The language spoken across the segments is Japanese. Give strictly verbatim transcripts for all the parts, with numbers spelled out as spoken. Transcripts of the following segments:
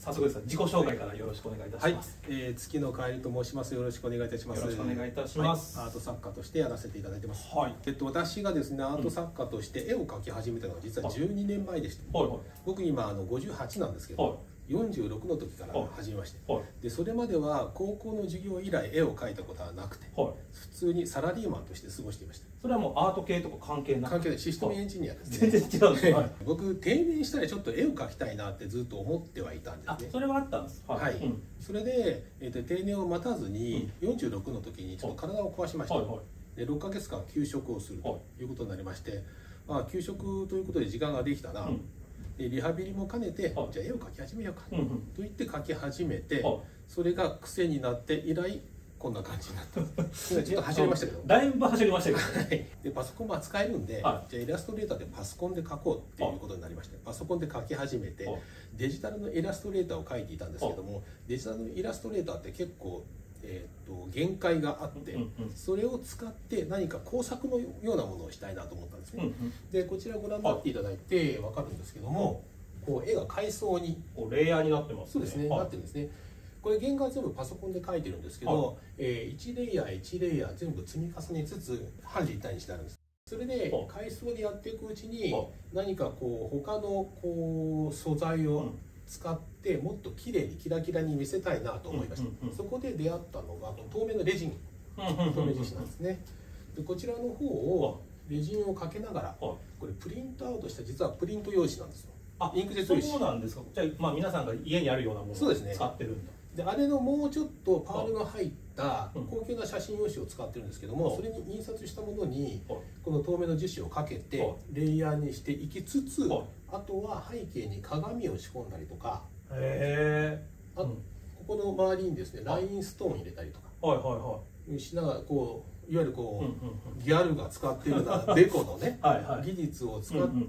早速ですが自己紹介からよろしくお願いいたします。 はい、えー、月の帰りと申します。よろしくお願いいたします。 よろしくお願いいたします。 はい、アート作家としてやらせていただいてます。 はい。 えっと私がですね、アート作家として絵を描き始めたのは実はじゅうにねんまえでした。はいはい。僕今あのごじゅうはちなんですけど。はい、よんじゅうろくの時から始めまして、はい、でそれまでは高校の授業以来絵を描いたことはなくて、はい、普通にサラリーマンとして過ごしていました。 それはもうアート系とか関係なく、 関係ない、システムエンジニアですね。 全然違うんです、はい、 僕定年したらちょっと絵を描きたいなってずっと思ってはいたんですね。 それはあったんです。 はい、はい、うん、それで、えー、と定年を待たずに、うん、よんじゅうろくの時にちょっと体を壊しました。はいはい、でろっかげつかん休職をするということになりまして、はい、あ休職ということで時間ができたな、うん、でリハビリも兼ねて、はい、じゃあ絵を描き始めようか、うんうん、と言って描き始めて、はい、それが癖になって以来こんな感じになったちょっと走りましたけどだいぶ走りましたけど、ね、 でパソコンも扱えるんで、はい、じゃあイラストレーターでパソコンで描こうっていうことになりまして、パソコンで描き始めて、はい、デジタルのイラストレーターを描いていたんですけども、はい、デジタルのイラストレーターって結構えー、と限界があって、うんうん、それを使って何か工作のようなものをしたいなと思ったんですね。うんうん、でこちらご覧になっていただいて分かるんですけども、こう絵が階層にこうレイヤーになってますね。 そうですね、はい、なってるんですね。これ原画は全部パソコンで描いてるんですけど、はい、えー、いちレイヤーいちレイヤー全部積み重ねつつ半立体にしてあるんです。それで階層でやっていくうちに何かこう他のこう素材を使ってもっと綺麗にキラキラに見せたいなと思いました。そこで出会ったのが透明のレジン、透明樹脂なんですね。でこちらの方をレジンをかけながら、これプリントアウトした実はプリント用紙なんですよ。 あ、インクジェット用紙。そうなんですか。じゃあまあ皆さんが家にあるようなものを使ってるんだ。 であれのもうちょっとパールの入った高級な写真用紙を使ってるんですけども、それに印刷したものにこの透明の樹脂をかけてレイヤーにしていきつつ、あとは背景に鏡を仕込んだりとか、へー、あここの周りにですねラインストーン入れたりとか、はいはいはい、しながらこういわゆるこうギャルが使ってるようなデコのね技術を使って、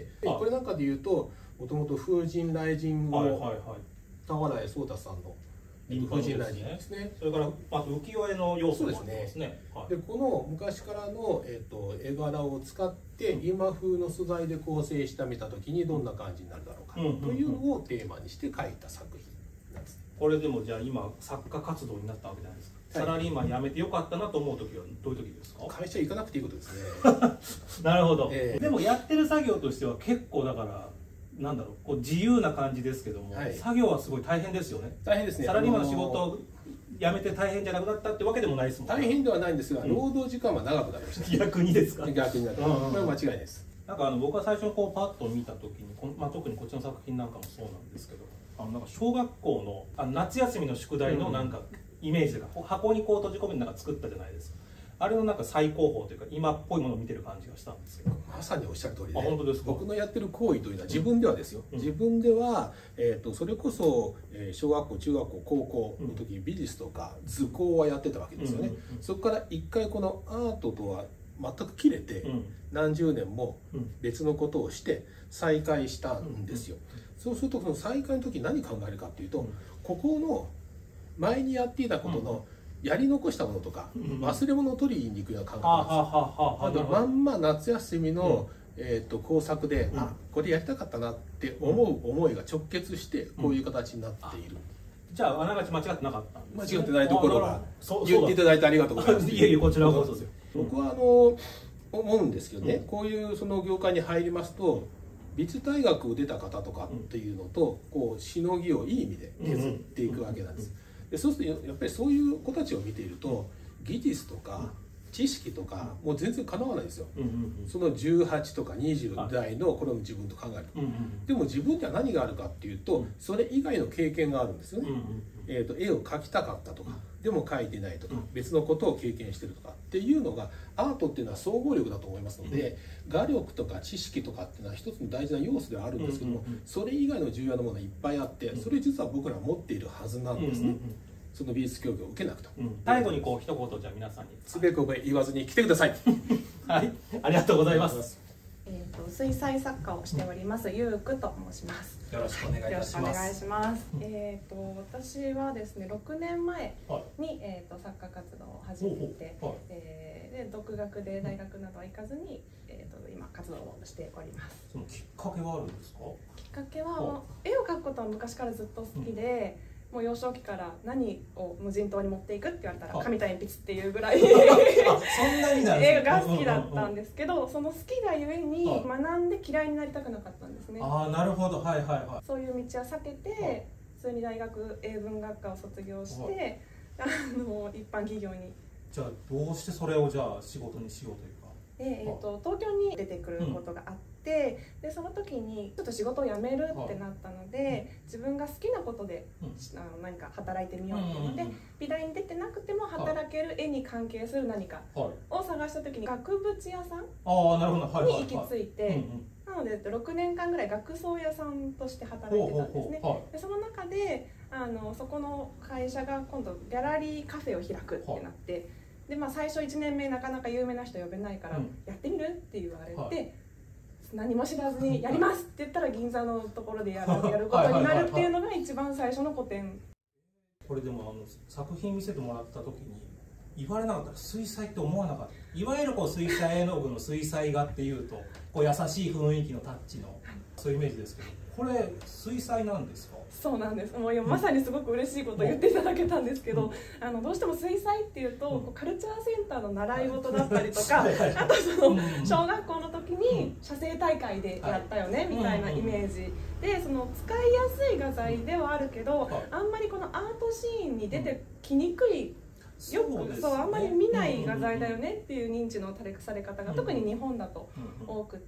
これなんかで言うともともと風神雷神の俵江壮太さんの風神雷神ですね。 それからあと浮世絵の要素もありますね。 でこの昔からの、えー、と絵柄を使って今風の素材で構成してみた時にどんな感じになるだろうかというのをテーマにして描いた作品なんです。 これでもじゃあ今作家活動になったわけじゃないですか。サラリーマン辞めてよかったなと思う時はどういう時ですか？ 会社行かなくていいことですね。 なるほど、えー、でもやってる作業としては結構だからなんだろう、こう自由な感じですけども、はい、作業はすごい大変ですよね。 大変ですね。 サラリーマンの仕事を辞めて大変じゃなくなったってわけでもないですもんね。 大変ではないんですが、うん、労働時間は長くなりました。 逆にですか？ 逆になった。これは間違いないです。 なんかあの僕は最初にこうパッと見た時に、このまあ、特にこっちの作品なんかもそうなんですけど、あのなんか小学校のあの夏休みの宿題のなんかイメージが、うん、箱にこう閉じ込めてなんか作ったじゃないですか。あれのなんか最高峰というか今っぽいものを見てる感じがしたんですけど、 まさにおっしゃる通りで、 本当ですか？ 僕のやってる行為というのは自分ではですよ、うん、自分では、えー、とそれこそ、えー、小学校中学校高校の時に美術とか図工はやってたわけですよね。そこから一回このアートとは全く切れて、うん、何十年も別のことをして再開したんですよ。そうするとその再開の時何考えるかっていうと、うん、ここの前にやっていたことの、うんやり残したものとか忘れ物を取りに行くような感覚なんですよ。まんま夏休みの、うん、えーと工作で、うん、あこれやりたかったなって思う思いが直結してこういう形になっている。 うん、じゃああながち間違ってなかったんです、ね、 間違ってないところが言っていただいてありがとうございます。 いえいえこちらこそですよ。 僕はあの思うんですけどね、うん、こういうその業界に入りますと美術大学を出た方とかっていうのとこうしのぎをいい意味で削っていくわけなんです。でそうするとやっぱりそういう子たちを見ていると技術とか知識とかもう全然かなわないですよ。そのじゅうはちとかにじゅう代の頃の自分と考えると、でも自分には何があるかっていうとそれ以外の経験があるんですよね。えーと絵を描きたかったとかでも描いてないとか別のことを経験してるとかっていうのがアートっていうのは総合力だと思いますので、画力とか知識とかっていうのは一つの大事な要素ではあるんですけども、それ以外の重要なものがいっぱいあってそれ実は僕ら持っているはずなんですね。その美術教育を受けなくと、 うん、最後にこう一言じゃあ皆さんにつべこべ言わずに来てください。 はい、ありがとうございます。 えっと水彩作家をしておりますゆうくと申します。 よろしくお願いいたします。 よろしくお願いします。えっと私はですねろくねんまえに、はい、えっと作家活動を始めて、はい、えー、 で独学で大学などは行かずに、えー、と今活動をしております。 そのきっかけはあるんですか？ きっかけは絵を描くことは昔からずっと好きで、うん、もう幼少期から何を無人島に持っていくって言われたら紙と鉛筆っていうぐらいそんなになんです絵が好きだったんですけど、その好きがゆえに学んで嫌いになりたくなかったんですね。 ああ、なるほど、はいはいはい。 そういう道は避けて普通に大学英文学科を卒業して、あの一般企業に。 じゃあどうしてそれをじゃあ仕事にしようというか。 で、えー、と東京に出てくることがあって、うん、でその時にちょっと仕事を辞めるってなったので、うん、自分が好きなことで、うん、あの何か働いてみようっていうので、うんうんうん、美大に出てなくても働ける絵に関係する何かを探した時に額縁屋さんに行き着いて、なのでろくねんかんぐらい額装屋さんとして働いてたんですね。でその中であのそこの会社が今度ギャラリーカフェを開くってなって、でまあ、最初いちねんめなかなか有名な人呼べないから、うん、やってみるって言われて、はい、何も知らずにやりますって言ったら銀座のところでや る, やることになるっていうのが一番最初の個展。 これでもあの作品見せてもらった時に言われなかったら水彩って思わなかった。いわゆるこう水彩絵の具の水彩画っていうとこう優しい雰囲気のタッチの、はい、そういうイメージですけど、これ水彩なんですか？ そうなんです。もう今まさにすごく嬉しいことを言っていただけたんですけど、うん、あのどうしても水彩っていうと、うん、こうカルチャーセンターの習い事だったりとか、あとその小学校の時に写生大会でやったよね、うん、みたいなイメージで、その使いやすい画材ではあるけど、あんまりこのアートシーンに出てきにくい、よくそうあんまり見ない画材だよねっていう認知のされ方が特に日本だと多くって、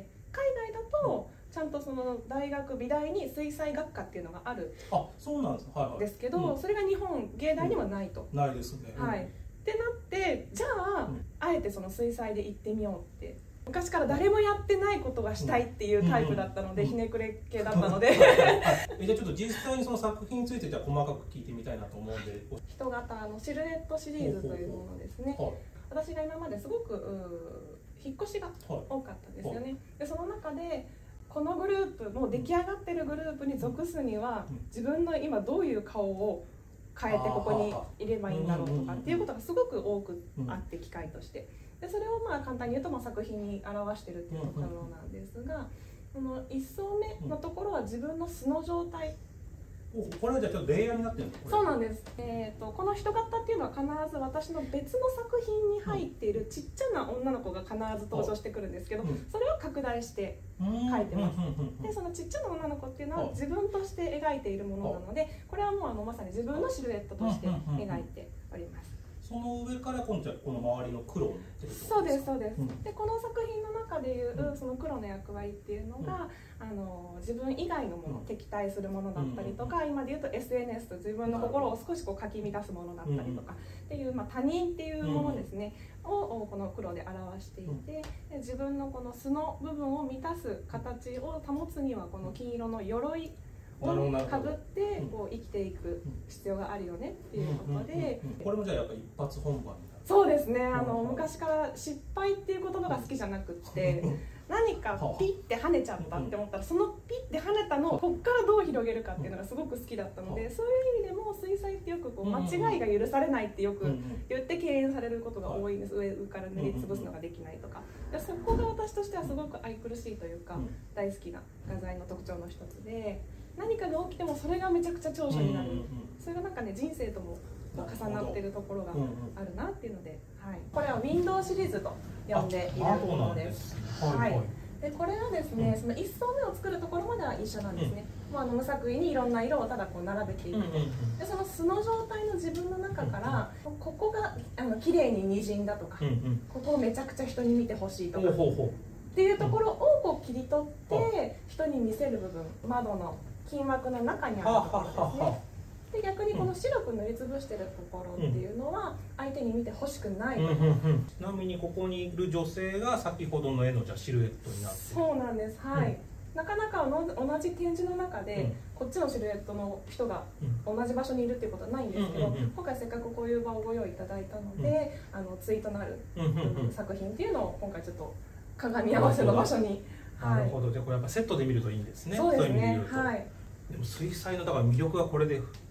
海外だとちゃんとその大学美大に水彩学科っていうのがあるんですけど、それが日本芸大にはないと。 ないですね。 はい。ってなってじゃああえてその水彩で行ってみようって。昔から誰もやってないことがしたいっていうタイプだったので、ひねくれ系だったのでじゃあちょっと実際にその作品についてじゃあ細かく聞いてみたいなと思うんで。 人型のシルエットシリーズというものですね。私が今まですごく引っ越しが多かったんですよね。でその中でこのグループもう出来上がってるグループに属すには自分の今どういう顔を変えてここにいればいいんだろうとかっていうことがすごく多くあって、機会としてでそれをまあ簡単に言うとまあ作品に表してるっていうところなんですが、そのいっ層目のところは自分の素の状態。 これはじゃあちょっとレイヤーになってるんですか？ そうなんです。えーと、この人型っていうのは必ず私の別の作品に入っているちっちゃな女の子が必ず登場してくるんですけど、それを拡大して描いてます。でそのちっちゃな女の子っていうのは自分として描いているものなので、これはもうあのまさに自分のシルエットとして描いております。 その上から今度はこの周りの黒を塗ってるってことですか？そうですそうです、うん、でこの作品の中でいうその黒の役割っていうのが、うん、あの自分以外のもの、うん、敵対するものだったりとか、うん、今でいうと エスエヌエス と自分の心を少しこうかき乱すものだったりとかっていう、まあ、他人っていうものですね、うん、をこの黒で表していて、で自分のこの素の部分を満たす形を保つにはこの金色の鎧をかぶってこう生きていく必要があるよねっていうことで、 これもじゃあやっぱり一発本番になる？ そうですね。あの昔から失敗っていう言葉が好きじゃなくって何かピッて跳ねちゃったって思ったらそのピッて跳ねたのをこっからどう広げるかっていうのがすごく好きだったので、そういう意味でも水彩ってよくこう間違いが許されないってよく言って敬遠されることが多いんです。上から塗りつぶすのができないとか。でそこが私としてはすごく愛くるしいというか大好きな画材の特徴の一つで、何かが起きてもそれがめちゃくちゃ長所になる、それがなんかね人生とも重なっているところがあるなっていうので、はい、これはウィンドウシリーズと呼んでいるものです。はい、でこれはですね、そのいっ層目を作るところまでは一緒なんですね。もうあの無作為にいろんな色をただこう並べていく。でその素の状態の自分の中からここがあの綺麗ににじんだとか、ここをめちゃくちゃ人に見てほしいとかっていうところをこう切り取って人に見せる部分、窓の金枠の中にあるところですね。で逆にこの白く塗りつぶしてるところっていうのは相手に見てほしくないところ。 ちなみにここにいる女性が先ほどの絵のじゃシルエットになっている。 そうなんです。はい。うん、なかなかの同じ展示の中で、うん、こっちのシルエットの人が同じ場所にいるっていうことはないんですけど、今回せっかくこういう場をご用意いただいたので、うん、あの対となる作品っていうのを今回ちょっと鏡合わせの場所に。 なるほど。じゃあこれやっぱセットで見るといいんですね。 そうですね。はい。 でも水彩のだから魅力がこれで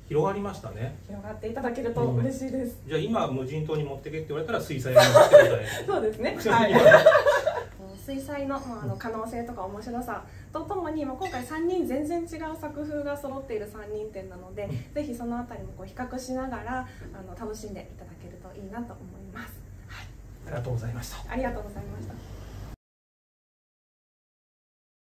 広がりましたね。 広がっていただけると嬉しいです。 じゃあ今無人島に持ってけって言われたら水彩画に持ってください。 そうですね。はい。水彩の、まあ、あの可能性とか面白さとともに、まあ、今回さんにん全然違う作風が揃っているさんにん展なので、ぜひそのあたりもこう比較しながらあの楽しんでいただけるといいなと思います。はい、 ありがとうございました。 ありがとうございました。